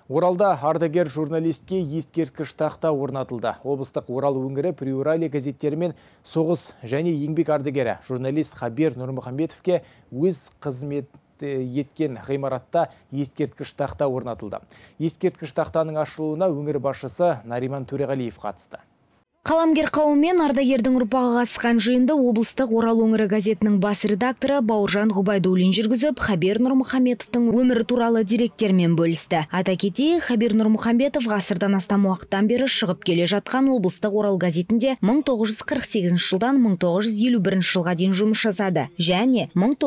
Оралда ардагер журналистке ескерткіш тақта орнатылды. Облыстық Орал өңірі Приуралия газеттерімен соғыс және еңбек ардагері журналист Хабир Нұрмұхамбетовке өз қызмет еткен ғимаратта ескерткіш тақта орнатылды. Ескерткіш тақтаның ашылуына өңір басшысы Нариман Төреғалиев қатысты. Қаламгер қауыммен ардагердің ұрпағы қатысқан жиынды облыстық Орал өңірі газетінің бас редакторы Бауыржан Ғұбайдуллин жүргізіп, Хабир Нұрмұхамбетовтың өмірі туралы деректермен бөлісті. Айта кетейік, Хабир Нұрмұхамбетов ғасырдан астам уақыттан бері шығып келе жатқан облыстық Орал газетінде 1948 жылдан 1951 жылға дейін жұмыс жасады және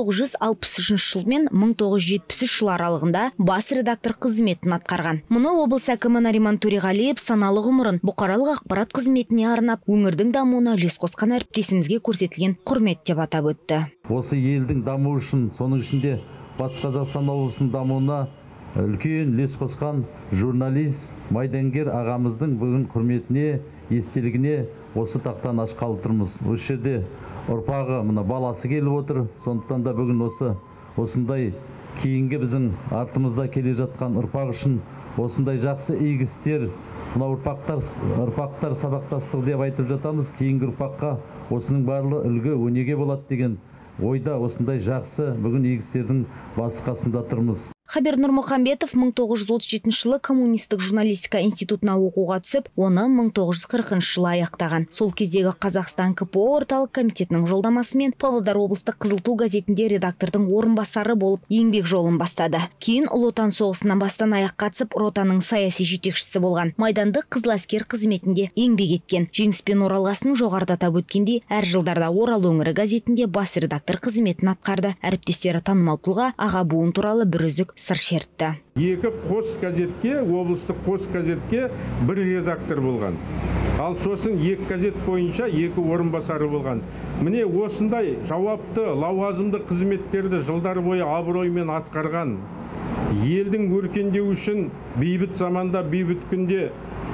1963 жыл мен 1973 жыл аралығында бас редактор қызметін атқарған. Мұны облыс әкімі Нариман Төреғалиев саналы ғұмырын бұқаралық ақпарат қызметіне арнап, өңірдің дамуына үлес қосқан әріптесімізге көрсетілген құрмет деп атап өтті. Осы елдің дамуы үшін, соның ішінде Батыс Қазақстан облысының дамуына үлкен үлес қосқан журналист, майдангер ағамыздың бүгін құрметіне, естелігіне осы тақтан ашқалы тұрмыз. Осы жерде ұрпағы мына баласы келіп отыр. Сондықтан да бүгін осындай кейінгі біздің артымызда келе жатқан ұрпақ үшін осындай жақсы игі істер, мына ұрпақтар сабақтастығы деп айтып жатамыз. Кейінгі ұрпаққа осының барлығы үлгі өнеге болады деген ойда осындай жақсы бүгін игі істердің басы қасында тұрмыз. Хабир Нұрмұхамбетов 1937 жылы коммунистік журналистика институтына оқуға түсіп, оны 1940 жылы аяқтаған. Сол кездегі Қазақстан КПО орталық комитетінің жолдамасымен Павлодар облыстық Қызыл ту газетінде редактордың орынбасары болып еңбек жолын бастады. Кейін Ұлы Отан соғысынан бастан аяқ қатысып, ротаның саяси жетекшісі болған. Майдандық қызыл әскер қызметінде еңбек еткен. Жеңіспен оралғасын жоғарыда атап өткендей, әр жылдарда Орал өңірі газетінде бас редактор қызметін атқарды. Әріптестері танымал тұлға аға буын туралы бір үзік сыр шертті. Екі қос газетке, облыстық қос газетке бір редактор болған. Ал сосын екі газет бойынша екі орынбасары болған. Міне осындай жауапты, лауазымды қызметтерді жылдар бойы абыроймен атқарған, елдің өркендеуі үшін бейбіт заманда, бейбіт күнде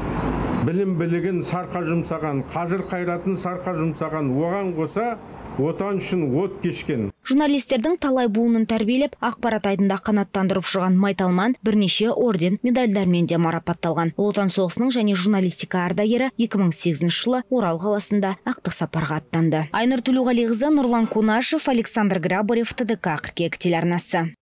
білім білігін сарқа жұмсаған, қажыр қайратын сарқа жұмсаған, оған қоса отан үшін от кешкен. Журналистердің талай буынын тәрбиелеп, ақпарат айдында қанаттандырып жүрған Майталман бірнеше орден, медальдармен де марапатталған. Ұлы Отан соғысының және журналистика ардагері 2008 жылы Орал қаласында ақтық сапарға аттанды. Айнұр Төлеуғалиқызы, Нұрлан Кунашев, Александр Грабарев, ТДК 42 телеарнасы.